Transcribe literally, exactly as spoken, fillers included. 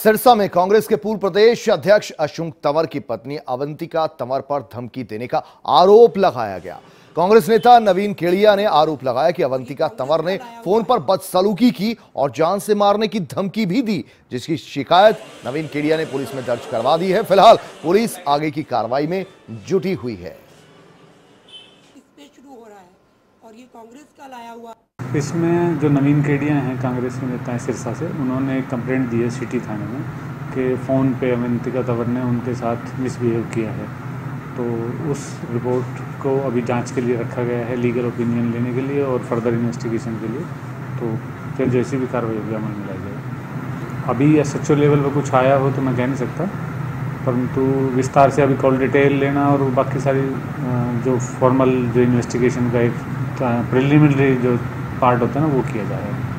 सिरसा में कांग्रेस के पूर्व प्रदेश अध्यक्ष अशोक तंवर की पत्नी अवंतिका तंवर पर धमकी देने का आरोप लगाया गया। कांग्रेस नेता नवीन केडिया ने आरोप लगाया कि अवंतिका तंवर ने फोन पर बदसलूकी की और जान से मारने की धमकी भी दी, जिसकी शिकायत नवीन केडिया ने पुलिस में दर्ज करवा दी है। फिलहाल पुलिस आगे की कार्रवाई में जुटी हुई है। शुरू हो रहा है और ये कांग्रेस का लाया हुआ। इसमें जो नवीन केडिया हैं कांग्रेस के नेता हैं सिरसा से, उन्होंने एक कंप्लेंट दी है सिटी थाने में कि फ़ोन पे अवंतिका तंवर ने उनके साथ मिसबिहेव किया है। तो उस रिपोर्ट को अभी जांच के लिए रखा गया है, लीगल ओपिनियन लेने के लिए और फर्दर इन्वेस्टिगेशन के लिए। तो फिर जैसी भी कार्रवाई होगी अमल में लाई जाएगी। अभी एस एच ओ लेवल पर कुछ आया हो तो मैं कह नहीं सकता, परंतु विस्तार से अभी कॉल डिटेल लेना और बाकी सारी जो फॉर्मल जो इन्वेस्टिगेशन का एक प्रिलिमिनरी जो पार्ट होता है ना, वो किया जा रहा है।